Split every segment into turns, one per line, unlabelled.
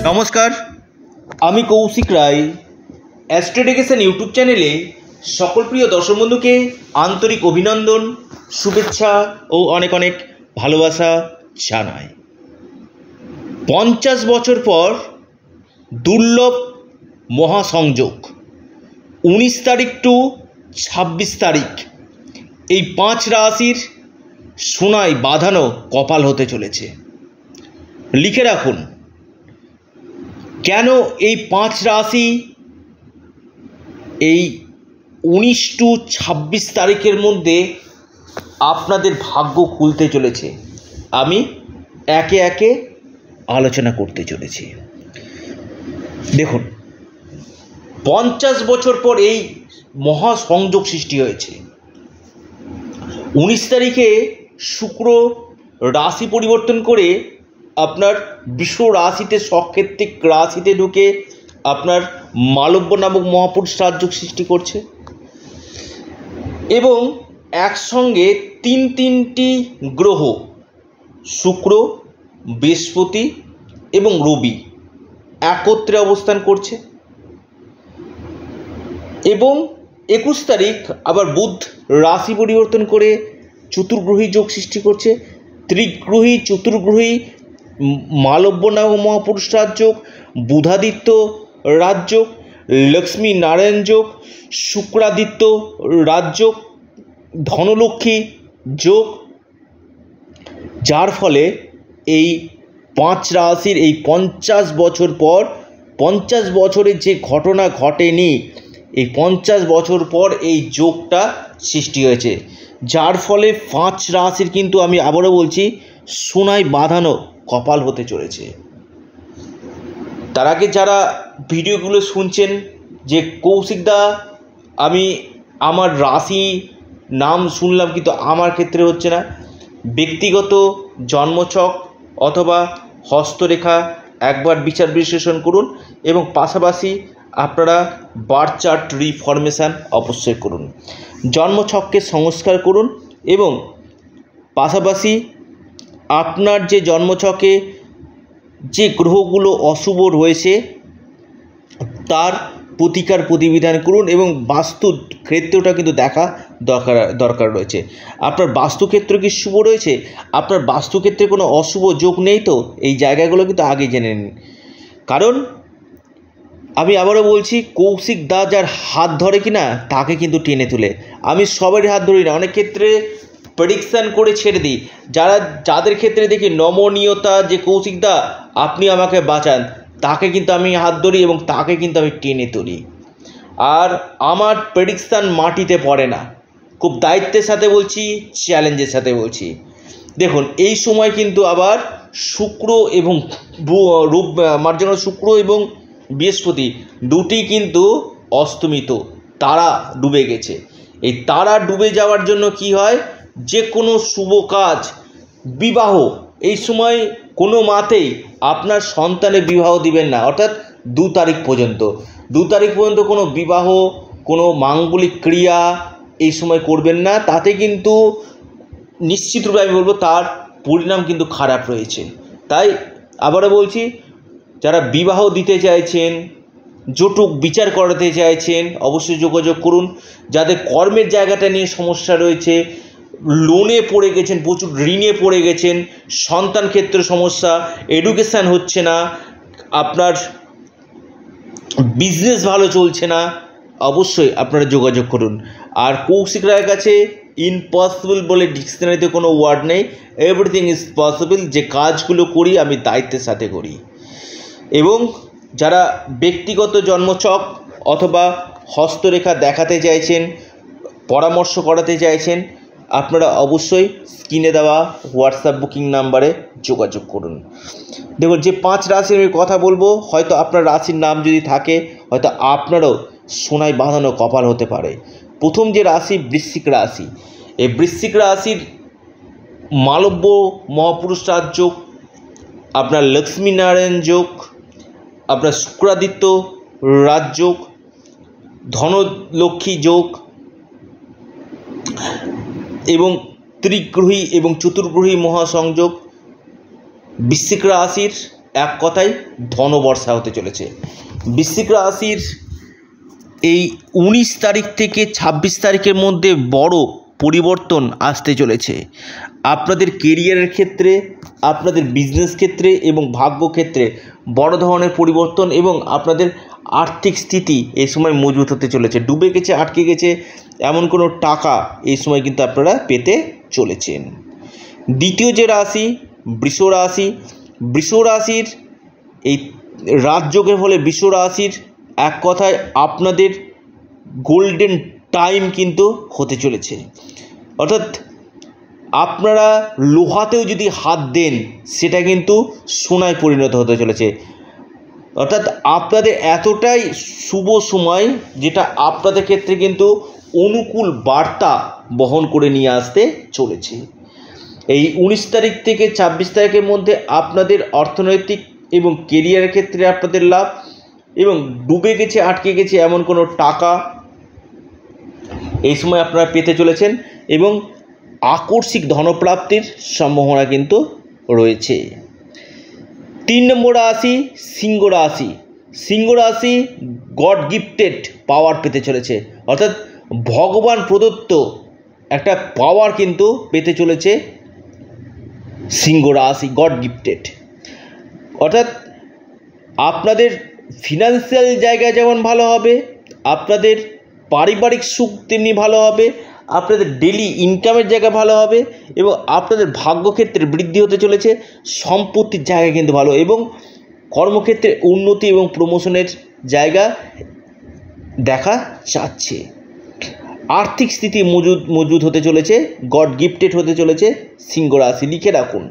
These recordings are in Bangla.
নমস্কার, আমি কৌশিক রায়। অ্যাস্ট্রোডিকেশন ইউটিউব চ্যানেলে সকল প্রিয় দর্শক বন্ধুকে আন্তরিক অভিনন্দন, শুভেচ্ছা ও অনেক অনেক ভালোবাসা জানাই। 50 বছর পর দুর্লভ মহাসংযোগ 19 তারিখ টু 26 তারিখ এই 5 রাশির সোনায় বাঁধানো কপাল হতে চলেছে। লিখে রাখুন, কেন এই 5 রাশি এই 19 টু 26 তারিখের মধ্যে আপনাদের ভাগ্য খুলতে চলেছে, আমি একে একে আলোচনা করতে চলেছি। দেখুন, 50 বছর পর এই মহাসংযোগ সৃষ্টি হয়েছে। 19 তারিখে শুক্র রাশি পরিবর্তন করে আপনার বৃষ রাশিতে সক্ষেত্রিক রাশিতে ঢুকে আপনার মালব্য নামক মহাপুরুষ রাজযোগ সৃষ্টি করছে এবং একসঙ্গে তিনটি গ্রহ শুক্র, বৃহস্পতি এবং রবি একত্রে অবস্থান করছে এবং 21 তারিখ আবার বুধ রাশি পরিবর্তন করে চতুর্গ্রহী যোগ সৃষ্টি করছে। ত্রিগ্রহী চতুর্গ্রহী মালব্য নামক মহাপুরুষ রাজযোগ, বুধাদিত্য রাজযোগ, লক্ষ্মী নারায়ণ যোগ, শুক্রাদিত্য রাজযোগ, ধনলক্ষ্মী যোগ, যার ফলে এই 5 রাশির এই 50 বছর পর 50 বছরের যে ঘটনা ঘটেনি, এই 50 বছর পর এই যোগটা সৃষ্টি হয়েছে, যার ফলে 5 রাশির কিন্তু আমি আবারও বলছি সোনায় বাঁধানো কপাল হতে চলেছে। তার আগে যারা ভিডিওগুলো শুনছেন যে কৌশিকদা আমি আমার রাশি নাম শুনলাম কিন্তু আমার ক্ষেত্রে হচ্ছে না, ব্যক্তিগত জন্মছক অথবা হস্তরেখা একবার বিচার বিশ্লেষণ করুন এবং পাশাপাশি আপনারা বার্থ চার্ট রিফরমেশান অবশ্যই করুন, জন্মছককে সংস্কার করুন এবং পাশাপাশি আপনার যে জন্মছকে যে গ্রহগুলো অশুভ রয়েছে তার প্রতিকার প্রতিবিধান করুন এবং বাস্তু ক্ষেত্রটা কিন্তু দেখা দরকার রয়েছে। আপনার বাস্তুক্ষেত্র কি শুভ রয়েছে, আপনার বাস্তুক্ষেত্রে কোনো অশুভ যোগ নেই তো এই জায়গাগুলো কিন্তু আগে জেনে নিন। কারণ আমি আবারও বলছি, কৌশিক দা যার হাত ধরে কিনা তাকে কিন্তু টেনে তুলে। আমি সবারই হাত ধরি না, অনেক ক্ষেত্রে প্রেডিকশান করে ছেড়ে দিই। যাদের ক্ষেত্রে দেখি নমনীয়তা যে কৌশিক দা আপনি আমাকে বাঁচান, তাকে কিন্তু আমি হাত ধরি এবং তাকে কিন্তু আমি টেনে তুলি। আর আমার প্রেডিকশান মাটিতে পড়ে না, খুব দায়িত্বের সাথে বলছি, চ্যালেঞ্জের সাথে বলছি। দেখুন, এই সময় কিন্তু আবার শুক্র এবং মার্জনা শুক্র এবং বৃহস্পতি দুটি কিন্তু অস্তমিত, তারা ডুবে গেছে। এই তারা ডুবে যাওয়ার জন্য কি হয়, যে কোনো শুভ কাজ, বিবাহ এই সময় কোনো মাতেই আপনার সন্তানের বিবাহ দিবেন না, অর্থাৎ 2 তারিখ পর্যন্ত কোনো বিবাহ, কোনো মাঙ্গলিক ক্রিয়া এই সময় করবেন না। তাতে কিন্তু নিশ্চিতরূপে আমি বলবো তার পরিণাম কিন্তু খারাপ রয়েছে। তাই আবারও বলছি, যারা বিবাহ দিতে চাইছেন, জটুক বিচার করাতে চাইছেন, অবশ্যই যোগাযোগ করুন। যাদের কর্মের জায়গাটা নিয়ে সমস্যা রয়েছে, লোনে পড়ে গেছেন, প্রচুর ঋণে পড়ে গেছেন, সন্তান ক্ষেত্রে সমস্যা, এডুকেশান হচ্ছে না, আপনার বিজনেস ভালো চলছে না, অবশ্যই আপনারা যোগাযোগ করুন। আর কৌশিক রায়ের কাছে ইম্পসিবল বলে ডিকশনারিতে কোনো ওয়ার্ড নেই, এভরিথিং ইজ পসিবল। যে কাজগুলো করি আমি দায়িত্বের সাথে করি। এবং যারা ব্যক্তিগত জন্মছক অথবা হস্তরেখা দেখাতে চাইছেন, পরামর্শ করাতে চাইছেন, আপনারা অবশ্যই স্ক্রিনে দেওয়া হোয়াটসঅ্যাপ বুকিং নাম্বারে যোগাযোগ করুন। দেখুন, যে 5 রাশির আমি কথা বলবো, হয়তো আপনার রাশির নাম যদি থাকে, হয়তো আপনারও সোনায় বাঁধানো কপাল হতে পারে। প্রথম যে রাশি বৃশ্চিক রাশি, এই বৃশ্চিক রাশির মালব্য মহাপুরুষ রাজযোগ, আপনার লক্ষ্মী নারায়ণ যোগ, আপনার শুক্রাদিত্য রাজযোগ, ধনলক্ষ্মী যোগ এবং ত্রিগ্রহী এবং চতুর্গ্রহী মহাসংযোগ বৃশ্চিক রাশির এক কথায় ধনবর্ষা হতে চলেছে। বৃশ্চিক রাশির এই 19 তারিখ থেকে 26 তারিখের মধ্যে বড় পরিবর্তন আসতে চলেছে আপনাদের কেরিয়ারের ক্ষেত্রে, আপনাদের বিজনেস ক্ষেত্রে এবং ভাগ্য ক্ষেত্রে বড় ধরনের পরিবর্তন, এবং আপনাদের আর্থিক স্থিতি এই সময় মজবুত হতে চলেছে। ডুবে গেছে, আটকে গেছে এমন কোনো টাকা এই সময় কিন্তু আপনারা পেতে চলেছেন। দ্বিতীয় যে রাশি বৃষ রাশি, বৃষ রাশির এই রাজযোগের ফলে বৃষ রাশির এক কথায় আপনাদের গোল্ডেন টাইম কিন্তু হতে চলেছে। অর্থাৎ আপনারা লোহাতেও যদি হাত দেন সেটা কিন্তু সোনায় পরিণত হতে চলেছে। অর্থাৎ আপনাদের এতটাই শুভ সময় যেটা আপনাদের ক্ষেত্রে কিন্তু অনুকূল বার্তা বহন করে নিয়ে আসতে চলেছে। এই 19 তারিখ থেকে 26 তারিখের মধ্যে আপনাদের অর্থনৈতিক এবং কেরিয়ারের ক্ষেত্রে আপনাদের লাভ, এবং ডুবে গেছে, আটকে গেছে এমন কোনো টাকা এই সময় আপনারা পেতে চলেছেন, এবং আকস্মিক ধনপ্রাপ্তির সম্ভাবনা কিন্তু রয়েছে। 3 নম্বর রাশি সিংহ রাশি। সিংহ রাশি গড গিফটেড পাওয়ার পেতে চলেছে, অর্থাৎ ভগবান প্রদত্ত একটা পাওয়ার কিন্তু পেতে চলেছে সিংহ রাশি, গড গিফটেড। অর্থাৎ আপনাদের ফিনান্সিয়াল জায়গায় যেমন ভালো হবে, আপনাদের পারিবারিক সুখ তেমনি ভালো হবে, আপনাদের ডেলি ইনকামের জায়গা ভালো হবে, এবং আপনাদের ভাগ্যক্ষেত্রে বৃদ্ধি হতে চলেছে। সম্পত্তির জায়গা কিন্তু ভালো, এবং কর্মক্ষেত্রে উন্নতি এবং প্রমোশনের জায়গা দেখা যাচ্ছে। আর্থিক স্থিতি মজবুত হতে চলেছে, গড গিফটেড হতে চলেছে সিংহ রাশি, লিখে রাখুন।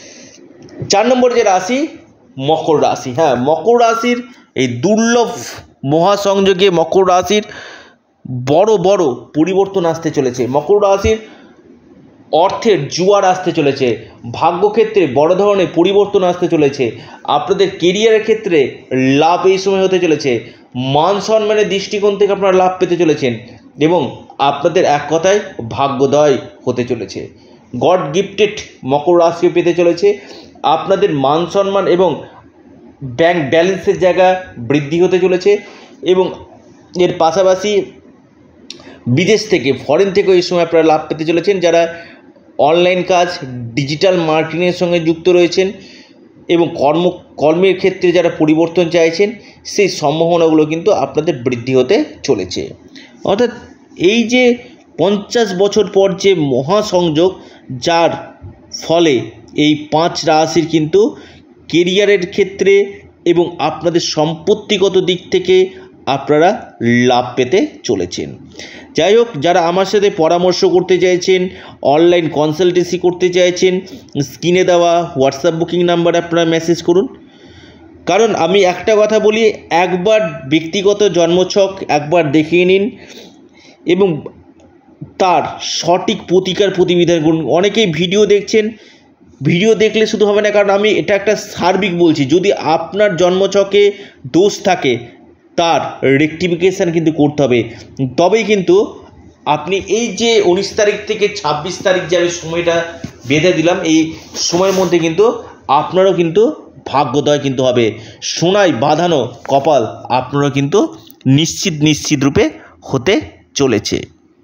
4 নম্বর যে রাশি মকর রাশি। হ্যাঁ, মকর রাশির এই দুর্লভ মহাসংযোগে মকর রাশির বড় বড় পরিবর্তন আসতে চলেছে। মকর রাশির অর্থের জোয়ার আসতে চলেছে, ভাগ্যক্ষেত্রে বড় ধরনের পরিবর্তন আসতে চলেছে, আপনাদের কেরিয়ারের ক্ষেত্রে লাভ এই সময় হতে চলেছে, মান সম্মানের দৃষ্টিকোণ থেকে আপনারা লাভ পেতে চলেছেন, এবং আপনাদের এক কথায় ভাগ্যোদয় হতে চলেছে। গড গিফটেড মকর রাশিও পেতে চলেছে, আপনাদের মান সম্মান এবং ব্যাংক ব্যালেন্সের জায়গা বৃদ্ধি হতে চলেছে, এবং এর পাশাপাশি বিদেশ থেকে, ফরেন থেকেও এই সময় আপনারা লাভ পেতে চলেছেন। যারা অনলাইন কাজ, ডিজিটাল মার্কেটিংয়ের সঙ্গে যুক্ত রয়েছেন এবং কর্মের ক্ষেত্রে যারা পরিবর্তন চাইছেন, সেই সম্ভাবনাগুলো কিন্তু আপনাদের বৃদ্ধি হতে চলেছে। অর্থাৎ এই যে 50 বছর পর যে মহাসংযোগ, যার ফলে এই 5 রাশির কিন্তু কেরিয়ারের ক্ষেত্রে এবং আপনাদের সম্পত্তিগত দিক থেকে আপনারা লাভ পেতে চলেছেন। যাই হোক, যারা আমার সাথে পরামর্শ করতে চাইছেন, অনলাইন কনসালটেন্সি করতে চাইছেন, স্ক্রিনে দেওয়া হোয়াটসঅ্যাপ বুকিং নাম্বারে আপনারা মেসেজ করুন। কারণ আমি একটা কথা বলি, একবার ব্যক্তিগত জন্মছক একবার দেখিয়ে নিন এবং তার সঠিক প্রতিবিধান করুন। অনেকেই ভিডিও দেখছেন, ভিডিও দেখলে শুধু হবে না, কারণ আমি এটা একটা সার্বিক বলছি। যদি আপনার জন্মছকে দোষ থাকে তার রেকটিফিকেশান কিন্তু করতে হবে, তবেই কিন্তু আপনি এই যে 19 তারিখ থেকে 26 তারিখ যে আমি সময়টা বেঁধে দিলাম, এই সময়ের মধ্যে কিন্তু আপনারও কিন্তু ভাগ্যোদয় কিন্তু হবে। সোনায় বাঁধানো কপাল আপনারও কিন্তু নিশ্চিত রূপে হতে চলেছে।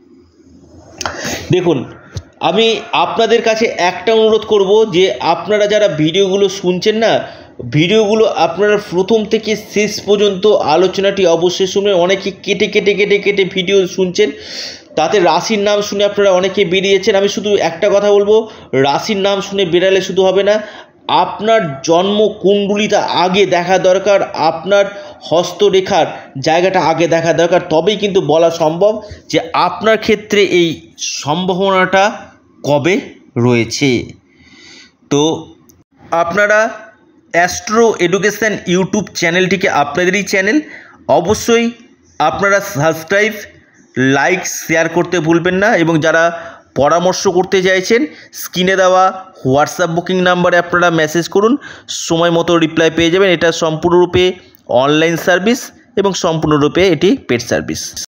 দেখুন, আমি আপনাদের কাছে একটা অনুরোধ করব যে আপনারা যারা ভিডিওগুলো শুনছেন না, ভিডিওগুলো আপনারা প্রথম থেকে শেষ পর্যন্ত আলোচনাটি অবশ্যই শুনবেন। অনেকে কেটে ভিডিও শুনছেন, তাতে রাশির নাম শুনে আপনারা অনেকে বেরিয়েছেন। আমি শুধু একটা কথা বলবো, রাশির নাম শুনে বেরালে শুধু হবে না, আপনার জন্ম কুণ্ডলিটা আগে দেখা দরকার, আপনার হস্তরেখার জায়গাটা আগে দেখা দরকার, তবেই কিন্তু বলা সম্ভব যে আপনার ক্ষেত্রে এই সম্ভাবনাটা কবে রয়েছে। তো আপনারা অ্যাস্ট্রো এডুকেশান ইউটিউব চ্যানেলটিকে আপনাদেরই চ্যানেল, অবশ্যই আপনারা সাবস্ক্রাইব, লাইক, শেয়ার করতে ভুলবেন না। এবং যারা পরামর্শ করতে চাইছেন, স্ক্রিনে দেওয়া হোয়াটসঅ্যাপ বুকিং নাম্বারে আপনারা মেসেজ করুন, সময় মতো রিপ্লাই পেয়ে যাবেন। এটা সম্পূর্ণরূপে অনলাইন সার্ভিস এবং সম্পূর্ণরূপে এটি পেড সার্ভিস।